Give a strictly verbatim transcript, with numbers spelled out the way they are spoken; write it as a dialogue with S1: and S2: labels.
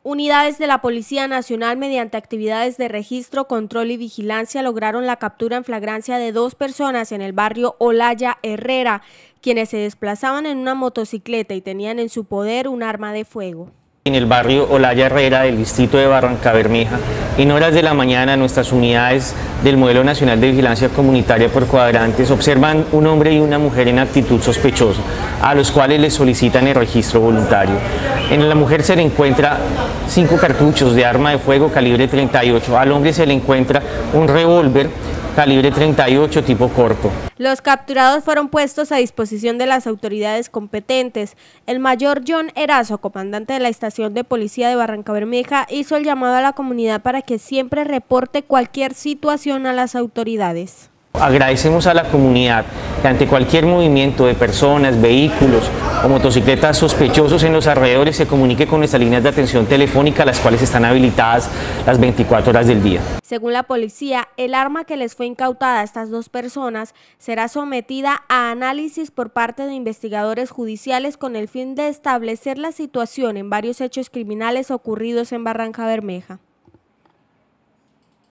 S1: Unidades de la Policía Nacional, mediante actividades de registro, control y vigilancia, lograron la captura en flagrancia de dos personas en el barrio Olaya Herrera, quienes se desplazaban en una motocicleta y tenían en su poder un arma de fuego.
S2: En el barrio Olaya Herrera del distrito de Barrancabermeja, en horas de la mañana, nuestras unidades del Modelo Nacional de Vigilancia Comunitaria por cuadrantes observan un hombre y una mujer en actitud sospechosa, a los cuales les solicitan el registro voluntario. En la mujer se le encuentra cinco cartuchos de arma de fuego calibre treinta y ocho, al hombre se le encuentra un revólver calibre treinta y ocho tipo corto.
S1: Los capturados fueron puestos a disposición de las autoridades competentes. El mayor John Erazo, comandante de la estación de policía de Barrancabermeja, hizo el llamado a la comunidad para que siempre reporte cualquier situación a las autoridades.
S2: Agradecemos a la comunidad que ante cualquier movimiento de personas, vehículos o motocicletas sospechosos en los alrededores se comunique con nuestras líneas de atención telefónica, las cuales están habilitadas las veinticuatro horas del día.
S1: Según la policía, el arma que les fue incautada a estas dos personas será sometida a análisis por parte de investigadores judiciales con el fin de establecer la situación en varios hechos criminales ocurridos en Barrancabermeja.